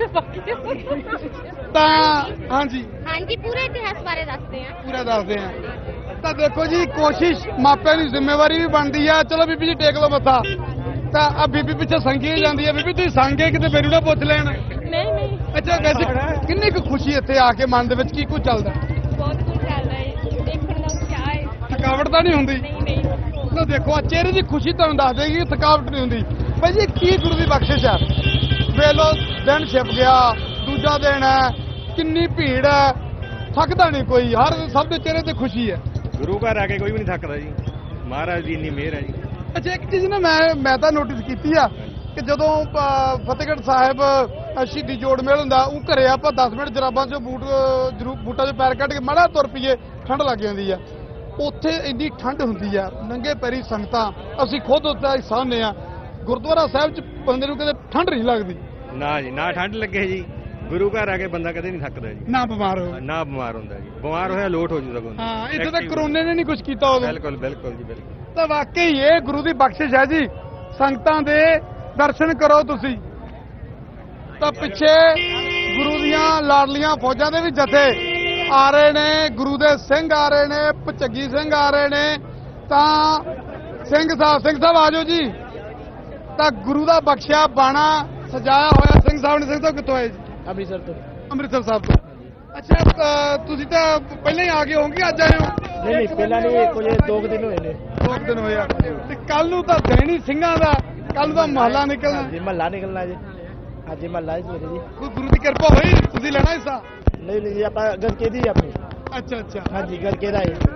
ਤਾਂ? ਹਾਂਜੀ ਪੂਰੇ ਇਤਿਹਾਸ ਬਾਰੇ ਦੱਸਦੇ ਆ। ਪੂਰਾ ਦੱਸਦੇ ਆ। ਤਾਂ ਦੇਖੋ ਜੀ ਕੋਸ਼ਿਸ਼ ਮਾਪਿਆਂ ਦੀ ਜ਼ਿੰਮੇਵਾਰੀ ਵੀ ਬਣਦੀ ਆ। ਚਲੋ ਬੀਬੀ ਜੀ ਟੇਕ ਲਓ ਮੱਥਾ। ਤਾਂ ਆ ਬੀਬੀ ਪਿੱਛੇ ਸੰਗੀ ਜਾਂਦੀ ਹੈ। ਬੀਬੀ ਤੁਸੀਂ ਸੰਗੇ ਕਿਤੇ ਮੈਨੂੰ ਨਾ ਪੁੱਛ ਲੈਣ। ਨਹੀਂ ਅੱਛਾ ਵੈਸੇ ਕਿੰਨੀ ਕੁ ਖੁਸ਼ੀ ਇੱਥੇ ਆ ਕੇ ਮਨ ਦੇ ਵਿੱਚ ਕੀ ਕੁਝ ਚੱਲਦਾ? ਬਹੁਤ ਕੁਝ ਚੱਲਦਾ ਹੈ। ਦੇਖਣ ਦਾ ਉਤਸ਼ਾਹ ਹੈ। ਥਕਾਵਟ ਤਾਂ ਨਹੀਂ ਹੁੰਦੀ? ਨਹੀਂ ਤਾਂ ਦੇਖੋ ਆ ਚਿਹਰੇ ਦੀ ਖੁਸ਼ੀ ਤੁਹਾਨੂੰ ਦੱਸ ਦੇਗੀ, ਥਕਾਵਟ ਨਹੀਂ ਹੁੰਦੀ। ਭਾਈ ਜੀ ਕੀ ਗੁਰੂ ਦੀ ਬਖਸ਼ਿਸ਼ ਹੈ? ਵੇਲੋ ਦਿਨ ਛਿਪ ਗਿਆ, ਦੂਜਾ ਦਿਨ ਹੈ, ਕਿੰਨੀ ਭੀੜ ਹੈ, ਥੱਕਦਾ ਨਹੀਂ ਕੋਈ, ਸਭ ਦੇ ਚਿਹਰੇ ਤੇ ਖੁਸ਼ੀ ਹੈ। ਗੁਰੂ ਘਰ ਆ ਕੇ ਕੋਈ ਵੀ ਨਹੀਂ ਥੱਕਦਾ ਜੀ, ਮਹਾਰਾਜ ਦੀ ਇੰਨੀ ਮਿਹਰ ਹੈ ਜੀ। ਅੱਛਾ ਇੱਕ ਚੀਜ਼ ਨਾ ਮੈਂ ਤਾਂ ਨੋਟਿਸ ਕੀਤੀ ਆ ਕਿ ਜਦੋਂ ਫਤਿਹਗੜ੍ਹ ਸਾਹਿਬ ਸ਼ਹੀਦੀ ਜੋੜ ਮੇਲ ਹੁੰਦਾ, ਉਹ ਘਰੇ ਆਪਾਂ 10 ਮਿੰਟ ਜਰਾਬਾਂ 'ਚੋਂ ਬੂਟਾਂ 'ਚੋਂ ਪੈਰ ਕੱਢ ਕੇ ਮਾੜਾ ਤੁਰ ਪਈਏ, ਠੰਡ ਲੱਗ ਜਾਂਦੀ ਆ। ਉੱਥੇ ਇੰਨੀ ਠੰਡ ਹੁੰਦੀ ਆ, ਨੰਗੇ ਪੈਰੀ ਸੰਗਤਾਂ, ਅਸੀਂ ਖੁਦ ਉੱਥੇ ਸਾਹਮਣੇ ਆ। ਗੁਰਦੁਆਰਾ ਸਾਹਿਬ 'ਚ ਬੰਦੇ ਨੂੰ ਕਦੇ ਠੰਡ ਨਹੀਂ ਲੱਗਦੀ? ਨਾ ਜੀ, ਨਾ ਠੰਡ ਲੱਗੇ ਜੀ। ਗੁਰੂ ਘਰ ਆ ਕੇ ਬੰਦਾ ਕਦੇ ਨਹੀਂ ਥੱਕਦਾ ਜੀ, ਨਾ ਬਿਮਾਰ ਹੋ, ਨਾ ਬਿਮਾਰ ਹੁੰਦਾ ਜੀ। ਬਿਮਾਰ ਹੋਇਆ ਲੋਟ ਹੋ ਜੂ ਸਗੋਂ। ਹਾਂ ਇੱਥੇ ਤਾਂ ਕਰੋਨੇ ਨੇ ਨਹੀਂ ਕੁਝ ਕੀਤਾ ਉਦੋਂ। ਬਿਲਕੁਲ ਬਿਲਕੁਲ ਜੀ, ਬਿਲਕੁਲ। ਤਾਂ ਵਾਕਈ ਇਹ ਗੁਰੂ ਦੀ ਬਖਸ਼ਿਸ਼ ਹੈ ਜੀ। ਸੰਗਤਾਂ ਦੇ ਦਰਸ਼ਨ ਕਰੋ ਤੁਸੀਂ। ਤਾਂ ਪਿੱਛੇ ਗੁਰੂ ਦੀਆਂ ਲਾਡਲੀਆਂ ਫੌਜਾਂ ਦੇ ਵੀ ਜਥੇ ਆ ਰਹੇ ਨੇ, ਗੁਰੂ ਦੇ ਸਿੰਘ ਆ ਰਹੇ ਨੇ, ਭਚੱਗੀ ਸਿੰਘ ਆ ਰਹੇ ਨੇ। ਤਾਂ ਸਿੰਘ ਸਾਹਿਬ ਆ ਜਾਓ ਜੀ। ਤਾਂ ਗੁਰੂ ਦਾ ਬਖਸ਼ਿਆ ਬਾਣਾ ਸਜਾਇਆ ਹੋਇਆ ਸਿੰਘ ਸਾਹਿਬ ਨੇ। ਸਿੰਘ ਸਾਹਿਬ ਕਿੱਥੋਂ ਆਏ ਜੀ? ਅੰਮ੍ਰਿਤਸਰ ਤੋਂ। ਅੰਮ੍ਰਿਤਸਰ ਸਾਹਿਬ ਤੋਂ। ਅੱਛਾ ਤੁਸੀਂ ਤਾਂ ਪਹਿਲਾਂ ਹੀ ਆ ਗਏ ਹੋਵੋਗੇ, ਅੱਜ ਆਏ ਹੋ? ਨਹੀਂ ਪਹਿਲਾਂ ਨਹੀਂ, ਕੁਝ 2 ਦਿਨ ਹੋਏ ਨੇ। 2 ਦਿਨ ਹੋਏ ਆ। ਤੇ ਕੱਲ ਨੂੰ ਤਾਂ ਦੇਣੀ ਸਿੰਘਾਂ ਦਾ, ਕੱਲ ਦਾ ਮਹੱਲਾ ਨਿਕਲਣਾ ਜੀ, ਮਹੱਲਾ ਨਿਕਲਣਾ ਜੀ। ਅੱਜ ਮਹੱਲਾ ਜੀ। ਕੋਈ ਗੁਰੂ ਦੀ ਕਿਰਪਾ ਹੋਈ, ਤੁਸੀਂ ਲੈਣਾ ਹਿੱਸਾ? ਨਹੀਂ ਜੀ, ਆਪਾਂ ਗਲਕੇ ਦੀ ਆਪਣੀ। ਅੱਛਾ ਹਾਂਜੀ ਗਲਕੇ ਦਾ ਹੈ।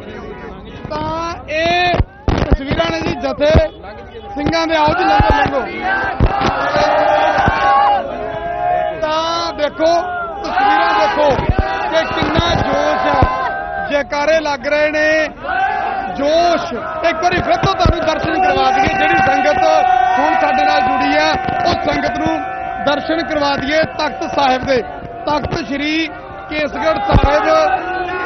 ਤਾਂ ਇਹ ਤਸਵੀਰਾਂ ਨੇ ਜੀ ਜਥੇ ਸਿੰਘਾਂ ਦੇ। ਆਓ ਜੀ ਲੰਘੋ। ਤਾਂ ਦੇਖੋ ਤਸਵੀਰਾਂ ਦੇਖੋ ਕਿ ਕਿੰਨਾ ਜੋਸ਼ ਹੈ, ਜੈਕਾਰੇ ਲੱਗ ਰਹੇ ਨੇ, ਜੋਸ਼। ਇੱਕ ਵਾਰੀ ਫਿਰ ਤੋਂ ਤੁਹਾਨੂੰ ਦਰਸ਼ਨ ਕਰਵਾ ਦਈਏ। ਜਿਹੜੀ ਸੰਗਤ ਹੁਣ ਸਾਡੇ ਨਾਲ ਜੁੜੀ ਹੈ ਉਹ ਸੰਗਤ ਨੂੰ ਦਰਸ਼ਨ ਕਰਵਾ ਦਈਏ ਤਖਤ ਸਾਹਿਬ ਦੇ। ਤਖਤ ਸ਼੍ਰੀ ਕੇਸਗੜ੍ਹ ਸਾਹਿਬ,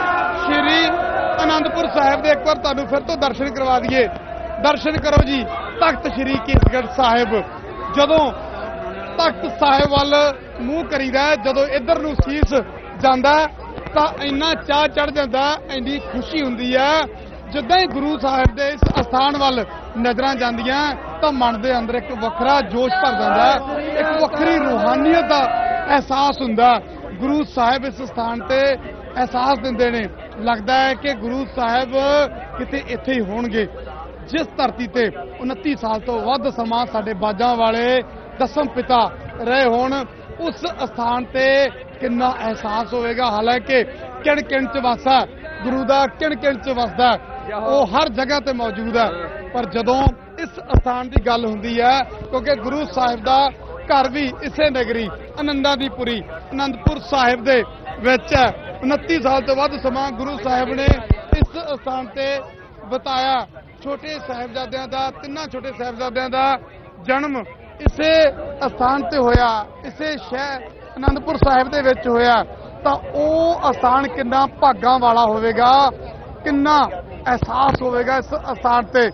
ਸ਼੍ਰੀ ਅਨੰਦਪੁਰ ਸਾਹਿਬ ਦੇ ਇੱਕ ਵਾਰ ਤੁਹਾਨੂੰ ਫਿਰ ਤੋਂ ਦਰਸ਼ਨ ਕਰਵਾ ਦਈਏ। ਦਰਸ਼ਨ ਕਰੋ ਜੀ। ਤਖਤ ਸ੍ਰੀ ਕੇਸਗੜ੍ਹ ਸਾਹਿਬ। ਜਦੋਂ ਤਖਤ ਸਾਹਿਬ ਵੱਲ ਮੂੰਹ ਕਰੀਦਾ, ਜਦੋਂ ਇੱਧਰ ਨੂੰ ਸੀਸ ਜਾਂਦਾ ਤਾਂ ਇੰਨਾ ਚਾਹ ਚੜ ਜਾਂਦਾ, ਇੰਨੀ ਖੁਸ਼ੀ ਹੁੰਦੀ ਹੈ। ਜਿੱਦਾਂ ਹੀ ਗੁਰੂ ਸਾਹਿਬ ਦੇ ਇਸ ਅਸਥਾਨ ਵੱਲ ਨਜ਼ਰਾਂ ਜਾਂਦੀਆਂ ਤਾਂ ਮਨ ਦੇ ਅੰਦਰ ਇੱਕ ਵੱਖਰਾ ਜੋਸ਼ ਭਰ ਜਾਂਦਾ, ਇੱਕ ਵੱਖਰੀ ਰੂਹਾਨੀਅਤ ਦਾ ਅਹਿਸਾਸ ਹੁੰਦਾ। ਗੁਰੂ ਸਾਹਿਬ ਇਸ ਸਥਾਨ ਤੇ ਅਹਿਸਾਸ ਦਿੰਦੇ ਨੇ, ਲੱਗਦਾ ਹੈ ਕਿ ਗੁਰੂ ਸਾਹਿਬ ਕਿਤੇ ਇੱਥੇ ਹੀ ਹੋਣਗੇ। ਜਿਸ ਧਰਤੀ ਤੇ 29 ਸਾਲ ਤੋਂ ਵੱਧ ਸਮਾਂ ਸਾਡੇ ਬਾਜਾਂ ਵਾਲੇ ਦਸਮ ਪਿਤਾ ਰਹੇ ਹੋਣ, ਉਸ ਅਸਥਾਨ ਤੇ ਕਿੰਨਾ ਅਹਿਸਾਸ ਹੋਵੇਗਾ। ਹਾਲਾਂਕਿ ਕਿਣ ਕਿਣ ਚ ਵਸਦਾ ਗੁਰੂ ਦਾ, ਕਿਣ ਕਿਣ ਚ ਵਸਦਾ, ਉਹ ਹਰ ਜਗ੍ਹਾ ਤੇ ਮੌਜੂਦ ਹੈ। ਪਰ ਜਦੋਂ ਇਸ ਅਸਥਾਨ ਦੀ ਗੱਲ ਹੁੰਦੀ ਹੈ, ਕਿਉਂਕਿ ਗੁਰੂ ਸਾਹਿਬ ਦਾ ਘਰ ਵੀ ਇਸੇ ਨਗਰੀ ਆਨੰਦਾਂ ਦੀ ਪੁਰੀ ਆਨੰਦਪੁਰ ਸਾਹਿਬ ਦੇ ਵਿੱਚ ਹੈ। 29 ਸਾਲ ਤੋਂ ਵੱਧ ਸਮਾਂ ਗੁਰੂ ਸਾਹਿਬ ਨੇ ਇਸ ਅਸਥਾਨ ਤੇ ਬਿਤਾਇਆ। ਛੋਟੇ ਸਾਹਿਬਜ਼ਾਦਿਆਂ ਦਾ, ਤਿੰਨਾਂ ਛੋਟੇ ਸਾਹਿਬਜ਼ਾਦਿਆਂ ਦਾ ਜਨਮ ਇਸੇ ਅਸਥਾਨ ਤੇ ਹੋਇਆ, ਇਸੇ ਸ਼ਹਿਰ ਆਨੰਦਪੁਰ ਸਾਹਿਬ ਦੇ ਵਿੱਚ ਹੋਇਆ। ਤਾਂ ਉਹ ਅਸਥਾਨ ਕਿੰਨਾ ਭਾਗਾਂ ਵਾਲਾ ਹੋਵੇਗਾ, ਕਿੰਨਾ ਅਹਿਸਾਸ ਹੋਵੇਗਾ ਇਸ ਅਸਥਾਨ ਤੇ।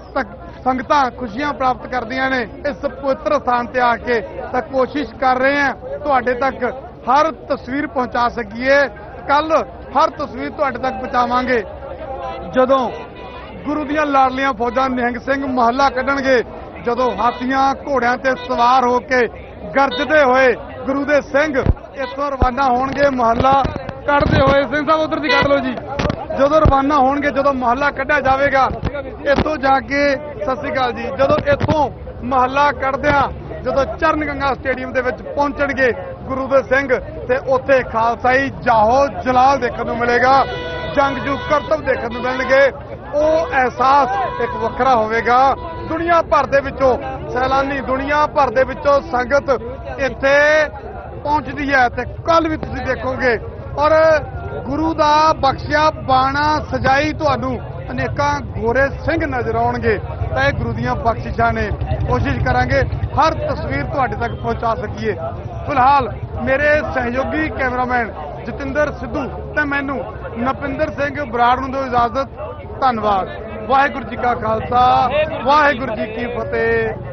ਸੰਗਤਾਂ ਖੁਸ਼ੀਆਂ ਪ੍ਰਾਪਤ ਕਰਦੀਆਂ ਨੇ ਇਸ ਪਵਿੱਤਰ ਸਥਾਨ ਤੇ ਆ ਕੇ। ਤਾਂ ਕੋਸ਼ਿਸ਼ ਕਰ ਰਹੇ ਹਾਂ ਤੁਹਾਡੇ ਤੱਕ ਹਰ ਤਸਵੀਰ ਪਹੁੰਚਾ ਸਕੀਏ। ਕੱਲ ਹਰ ਤਸਵੀਰ ਤੁਹਾਡੇ ਤੱਕ ਪਹੁੰਚਾਵਾਂਗੇ ਜਦੋਂ ਗੁਰੂ ਦੀਆਂ ਲਾਡਲੀਆਂ ਫੌਜਾਂ ਨਿਹੰਗ ਸਿੰਘ ਮਹੱਲਾ ਕੱਢਣਗੇ, ਜਦੋਂ ਹਾਥੀਆਂ ਘੋੜਿਆਂ ਤੇ ਸਵਾਰ ਹੋ ਕੇ ਗਰਜਦੇ ਹੋਏ ਗੁਰੂ ਦੇ ਸਿੰਘ ਇੱਥੋਂ ਰਵਾਨਾ ਹੋਣਗੇ ਮਹੱਲਾ ਕੱਢਦੇ ਹੋਏ। ਸਿੰਘ ਸਾਹਿਬ ਉਧਰ ਦੀ ਕੱਢ ਲਓ ਜੀ। ਜਦੋਂ ਰਵਾਨਾ ਹੋਣਗੇ, ਜਦੋਂ ਮਹੱਲਾ ਕੱਢਿਆ ਜਾਵੇਗਾ ਇੱਥੋਂ ਜਾ ਕੇ, ਸਤਿ ਸ੍ਰੀ ਅਕਾਲ ਜੀ, ਜਦੋਂ ਇੱਥੋਂ ਮਹੱਲਾ ਕੱਢਦਿਆਂ ਜਦੋਂ ਚਰਨ ਗੰਗਾ ਸਟੇਡੀਅਮ ਦੇ ਵਿੱਚ ਪਹੁੰਚਣਗੇ ਗੁਰੂ ਦੇ ਸਿੰਘ, ਤੇ ਉੱਥੇ ਖਾਲਸਾਈ ਜਾਹੋ ਜਲਾਲ ਦੇਖਣ ਨੂੰ ਮਿਲੇਗਾ, ਜੰਗਜੂ ਕਰਤੱਵ ਦੇਖਣ ਨੂੰ ਮਿਲਣਗੇ। ਉਹ ਅਹਿਸਾਸ ਇੱਕ ਵੱਖਰਾ ਹੋਵੇਗਾ। ਦੁਨੀਆ ਭਰ ਦੇ ਵਿੱਚੋਂ ਸੈਲਾਨੀ, ਦੁਨੀਆ ਭਰ ਦੇ ਵਿੱਚੋਂ ਸੰਗਤ ਇੱਥੇ ਪਹੁੰਚਦੀ ਹੈ। ਤੇ ਕੱਲ ਵੀ ਤੁਸੀਂ ਦੇਖੋਗੇ ਔਰ ਗੁਰੂ ਦਾ ਬਖਸ਼ਿਆ ਬਾਣਾ ਸਜਾਈ ਤੁਹਾਨੂੰ ਅਨੇਕਾਂ ਗੋਰੇ ਸਿੰਘ ਨਜ਼ਰ ਆਉਣਗੇ। ਤਾਂ ਇਹ ਗੁਰੂ ਦੀਆਂ ਬਖਸ਼ਿਸ਼ਾਂ ਨੇ। ਕੋਸ਼ਿਸ਼ ਕਰਾਂਗੇ ਹਰ ਤਸਵੀਰ ਤੁਹਾਡੇ ਤੱਕ ਪਹੁੰਚਾ ਸਕੀਏ। ਫਿਲਹਾਲ ਮੇਰੇ ਸਹਿਯੋਗੀ ਕੈਮਰਾਮੈਨ ਜਤਿੰਦਰ ਸਿੱਧੂ ਤੇ ਮੈਨੂੰ ਨਪਿੰਦਰ ਸਿੰਘ ਬਰਾੜ ਨੂੰ ਦਿਓ ਇਜਾਜ਼ਤ। ਧੰਨਵਾਦ। ਵਾਹਿਗੁਰੂ ਜੀ ਕਾ ਖਾਲਸਾ, ਵਾਹਿਗੁਰੂ ਜੀ ਕੀ ਫਤਿਹ।